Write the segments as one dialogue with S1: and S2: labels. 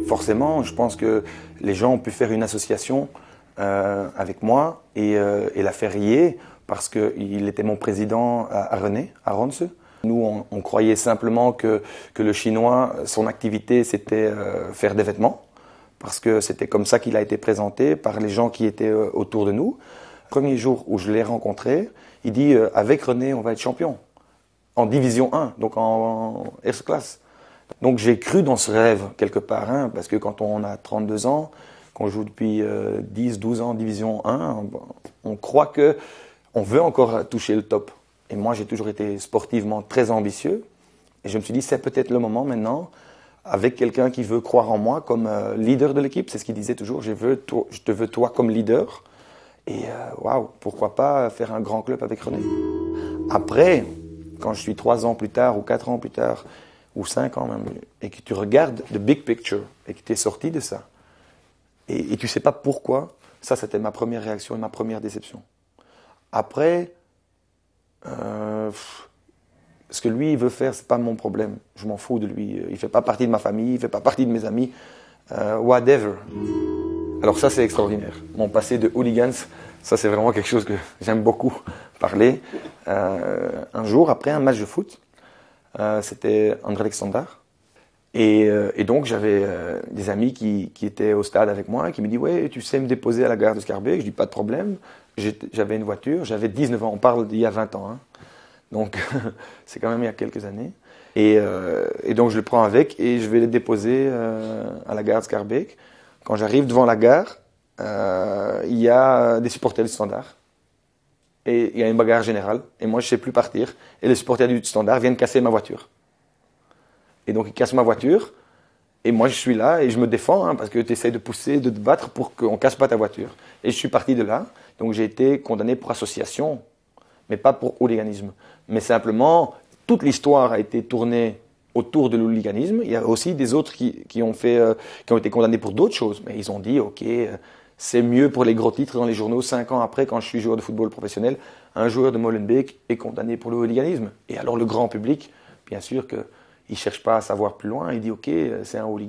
S1: Forcément, je pense que les gens ont pu faire une association avec moi et la faire rier parce qu'il était mon président à René, à Ronse. Nous, on croyait simplement que le Chinois, son activité, c'était faire des vêtements, parce que c'était comme ça qu'il a été présenté par les gens qui étaient autour de nous. Le premier jour où je l'ai rencontré, il dit « Avec René, on va être champion » en division 1, donc en First Class. Donc j'ai cru dans ce rêve quelque part, hein, parce que quand on a 32 ans, qu'on joue depuis 10-12 ans en division 1, on croit qu'on veut encore toucher le top. Et moi, j'ai toujours été sportivement très ambitieux. Et je me suis dit, c'est peut-être le moment maintenant, avec quelqu'un qui veut croire en moi comme leader de l'équipe. C'est ce qu'il disait toujours, je te veux toi comme leader. Et waouh, pourquoi pas faire un grand club avec René. Après, quand je suis 3 ans plus tard, ou 4 ans plus tard, ou 5 ans même, et que tu regardes the big picture, et que tu es sorti de ça, et tu ne sais pas pourquoi, ça c'était ma première réaction et ma première déception. Après, ce que lui il veut faire, c'est pas mon problème. Je m'en fous de lui. Il fait pas partie de ma famille, il fait pas partie de mes amis. Whatever. Alors ça, c'est extraordinaire. Mon passé de hooligans, ça c'est vraiment quelque chose que j'aime beaucoup parler. Un jour, après un match de foot, c'était Anderlecht Standard. Et donc j'avais des amis qui étaient au stade avec moi et qui me disent « Ouais, tu sais me déposer à la gare de Schaerbeek ?» Je dis « Pas de problème. » J'avais une voiture, j'avais 19 ans, on parle d'il y a 20 ans. Hein. Donc c'est quand même il y a quelques années. Et donc je le prends avec et je vais le déposer à la gare de Schaerbeek. Quand j'arrive devant la gare, il y a des supporters du Standard. Et il y a une bagarre générale. Et moi je ne sais plus partir. Et les supporters du Standard viennent casser ma voiture. Et donc ils cassent ma voiture. Et moi, je suis là et je me défends, hein, parce que tu essaies de pousser, de te battre pour qu'on ne casse pas ta voiture. Et je suis parti de là. Donc, j'ai été condamné pour association, mais pas pour hooliganisme. Mais simplement, toute l'histoire a été tournée autour de l'hooliganisme. Il y a aussi des autres qui ont été condamnés pour d'autres choses. Mais ils ont dit, OK, c'est mieux pour les gros titres dans les journaux. 5 ans après, quand je suis joueur de football professionnel, un joueur de Molenbeek est condamné pour le hooliganisme. Et alors, le grand public, bien sûr que il ne cherche pas à savoir plus loin, il dit « Ok, c'est un hooligan ».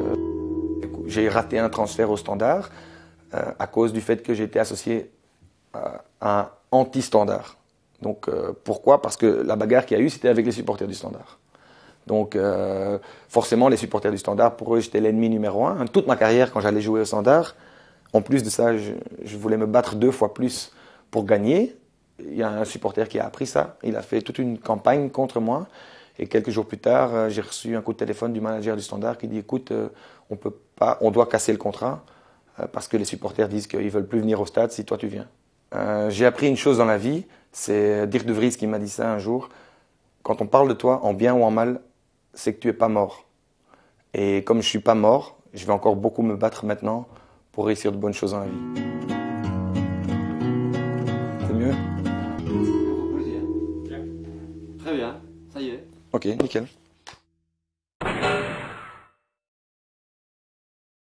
S1: J'ai raté un transfert au Standard à cause du fait que j'étais associé à un anti-Standard. Donc pourquoi? Parce que la bagarre qu'il y a eu, c'était avec les supporters du Standard. Donc forcément, les supporters du Standard, pour eux, j'étais l'ennemi numéro 1. Toute ma carrière, quand j'allais jouer au Standard, en plus de ça, je voulais me battre 2 fois plus pour gagner. Il y a un supporter qui a appris ça. Il a fait toute une campagne contre moi. Et quelques jours plus tard, j'ai reçu un coup de téléphone du manager du Standard qui dit « Écoute, on doit casser le contrat parce que les supporters disent qu'ils ne veulent plus venir au stade si toi tu viens. » J'ai appris une chose dans la vie, c'est Dirk de Vries qui m'a dit ça un jour. Quand on parle de toi, en bien ou en mal, c'est que tu n'es pas mort. Et comme je ne suis pas mort, je vais encore beaucoup me battre maintenant pour réussir de bonnes choses dans la vie. C'est mieux?
S2: Très bien, ça y est.
S1: Ok, nickel.